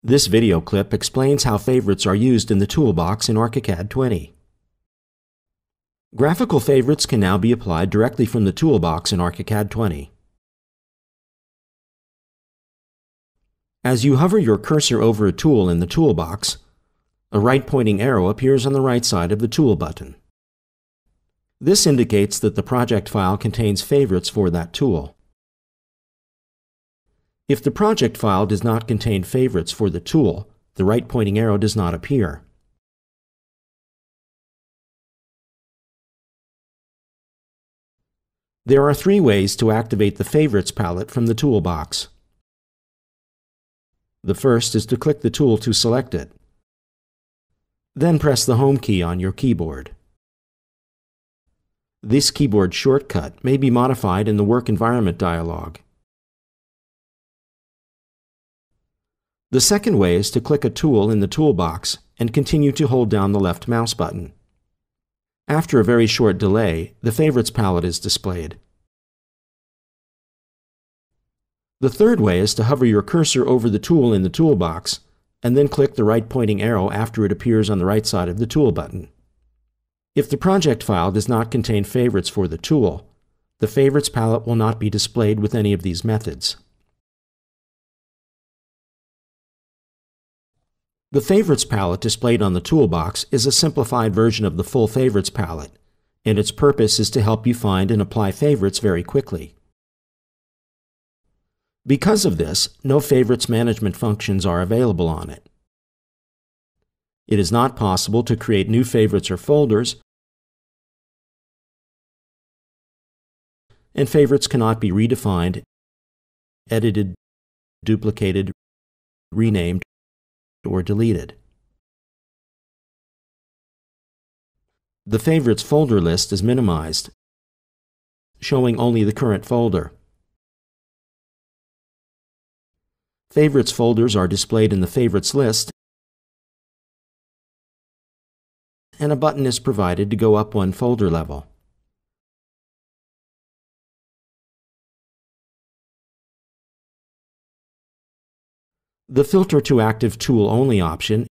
This video clip explains how favorites are used in the Toolbox in ARCHICAD 20. Graphical favorites can now be applied directly from the Toolbox in ARCHICAD 20. As you hover your cursor over a tool in the Toolbox, a right-pointing arrow appears on the right side of the Tool button. This indicates that the project file contains favorites for that tool. If the project file does not contain favorites for the tool, the right-pointing arrow does not appear. There are three ways to activate the Favorites palette from the Toolbox. The first is to click the tool to select it. Then press the Home key on your keyboard. This keyboard shortcut may be modified in the Work Environment dialog. The second way is to click a tool in the Toolbox and continue to hold down the left mouse button. After a very short delay, the Favorites palette is displayed. The third way is to hover your cursor over the tool in the Toolbox and then click the right-pointing arrow after it appears on the right side of the Tool button. If the project file does not contain favorites for the tool, the Favorites palette will not be displayed with any of these methods. The Favorites palette displayed on the Toolbox is a simplified version of the full Favorites palette, and its purpose is to help you find and apply favorites very quickly. Because of this, no favorites management functions are available on it. It is not possible to create new favorites or folders, and favorites cannot be redefined, edited, duplicated, renamed, or deleted. The Favorites folder list is minimized, showing only the current folder. Favorites folders are displayed in the Favorites list, and a button is provided to go up one folder level. The Filter to Active Tool Only option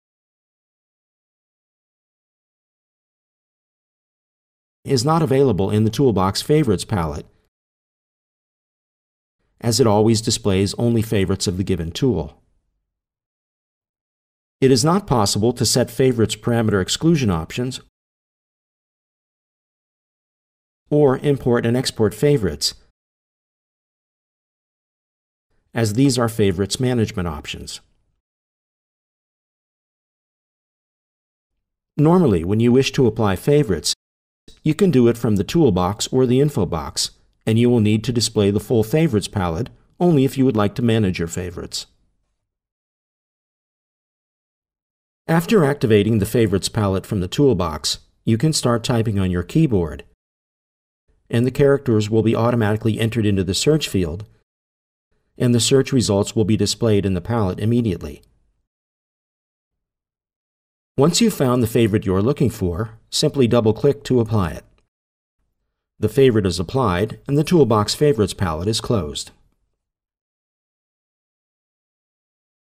is not available in the Toolbox Favorites palette, as it always displays only favorites of the given tool. It is not possible to set favorites parameter exclusion options or import and export favorites, as these are favorites management options. Normally, when you wish to apply favorites, you can do it from the Toolbox or the Info box, and you will need to display the full Favorites palette only if you would like to manage your favorites. After activating the Favorites palette from the Toolbox, you can start typing on your keyboard, and the characters will be automatically entered into the search field, and the search results will be displayed in the palette immediately. Once you've found the favorite you're looking for, simply double-click to apply it. The favorite is applied, and the Toolbox Favorites palette is closed.